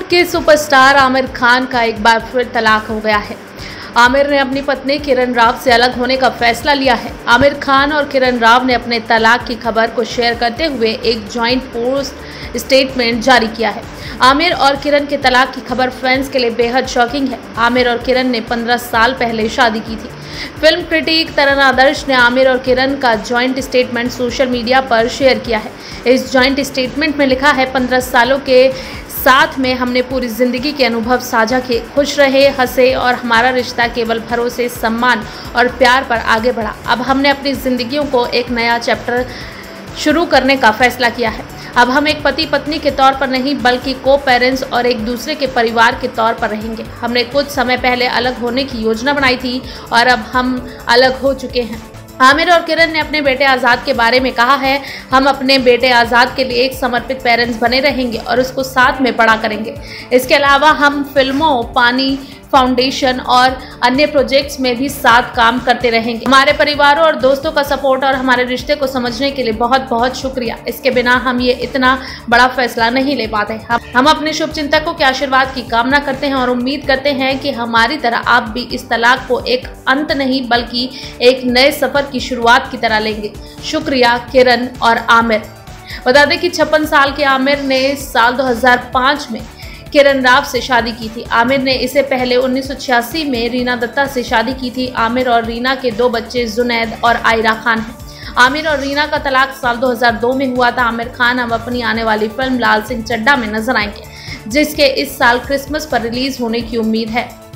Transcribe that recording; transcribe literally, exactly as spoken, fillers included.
बॉलीवुड के सुपरस्टार आमिर खान का एक बार फिर तलाक हो गया है। आमिर ने अपनी पत्नी किरण राव से अलग होने का फैसला लिया है। आमिर खान और किरण राव ने अपने तलाक की खबर को शेयर करते हुए एक जॉइंट पोस्ट स्टेटमेंट जारी किया है। आमिर और किरण के तलाक की खबर फैंस के लिए बेहद शॉकिंग है। आमिर और किरण ने पंद्रह साल पहले शादी की थी। फिल्म क्रिटिक तरन आदर्श ने आमिर और किरण का जॉइंट स्टेटमेंट सोशल मीडिया पर शेयर किया है। इस जॉइंट स्टेटमेंट में लिखा है, पंद्रह सालों के साथ में हमने पूरी जिंदगी के अनुभव साझा किए, खुश रहे, हंसे और हमारा रिश्ता केवल भरोसे, सम्मान और प्यार पर आगे बढ़ा। अब हमने अपनी जिंदगियों को एक नया चैप्टर शुरू करने का फैसला किया है। अब हम एक पति पत्नी के तौर पर नहीं बल्कि को पेरेंट्स और एक दूसरे के परिवार के तौर पर रहेंगे। हमने कुछ समय पहले अलग होने की योजना बनाई थी और अब हम अलग हो चुके हैं। आमिर और किरण ने अपने बेटे आज़ाद के बारे में कहा है, हम अपने बेटे आज़ाद के लिए एक समर्पित पेरेंट्स बने रहेंगे और उसको साथ में बड़ा करेंगे। इसके अलावा हम फिल्मों, पानी फाउंडेशन और अन्य प्रोजेक्ट्स में भी साथ काम करते रहेंगे। हमारे परिवारों और दोस्तों का सपोर्ट और हमारे रिश्ते को समझने के लिए बहुत बहुत शुक्रिया। इसके बिना हम ये इतना बड़ा फैसला नहीं ले पाते। हम, हम अपने शुभचिंतकों के आशीर्वाद की कामना करते हैं और उम्मीद करते हैं कि हमारी तरह आप भी इस तलाक को एक अंत नहीं बल्कि एक नए सफर की शुरुआत की तरह लेंगे। शुक्रिया किरण और आमिर। बता दें कि छप्पन साल के आमिर ने साल दो हज़ार पाँच में किरण राव से शादी की थी। आमिर ने इससे पहले उन्नीस सौ छियासी में रीना दत्ता से शादी की थी। आमिर और रीना के दो बच्चे जुनैद और आयरा खान हैं। आमिर और रीना का तलाक साल दो हज़ार दो में हुआ था। आमिर खान अब अपनी आने वाली फिल्म लाल सिंह चड्ढा में नजर आएंगे, जिसके इस साल क्रिसमस पर रिलीज होने की उम्मीद है।